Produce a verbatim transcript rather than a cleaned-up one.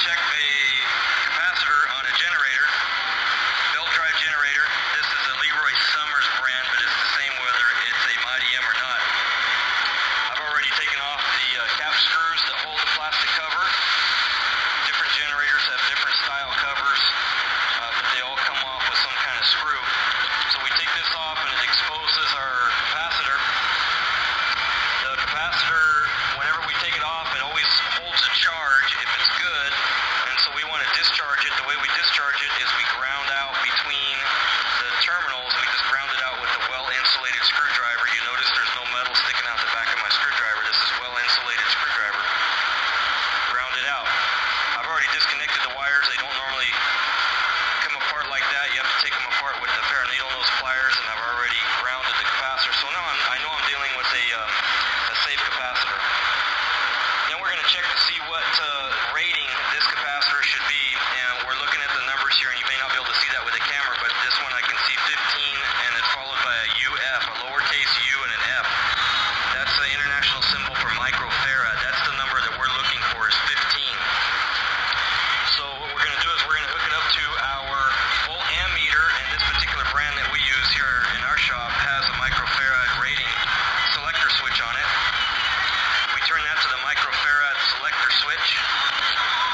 check a capacitor on a generator, belt drive generator. This is a Leroy Summers brand, but it's the same whether it's a Mighty M or not. I've already taken off the uh, cap screws that hold the plastic cover. Different generators have different style covers, uh, but they all come off with some kind of screw. So we take this off and it exposes our capacitor. The capacitor, whenever we take it off, it always holds a charge if it's good, and so we want to discharge it. The way we discharge it is we ground out between the terminals. We just ground it out with a well-insulated screwdriver. You notice there's no metal sticking out the back of my screwdriver. This is well-insulated screwdriver. Ground it out. I've already disconnected the wires. They don't normally come apart like that. You have to take them apart with the pair of needle nose pliers, and I've already grounded the capacitor. So now I'm, I know I'm dealing with a, uh, a safe capacitor. Then we're going to check to see what uh, rating this capacitor should be, and we're looking at the numbers here, and you may not be able to see that with the camera, but this one I can see fifteen, and it's followed by a U F, a lowercase u and an F. That's the international symbol for microfarad. That's the number that we're looking for, is fifteen. So what we're going to do is we're going to hook it up to our volt ammeter, and this particular brand that we use here in our shop has a microfarad rating selector switch on it. We turn that to the microfarad selector switch.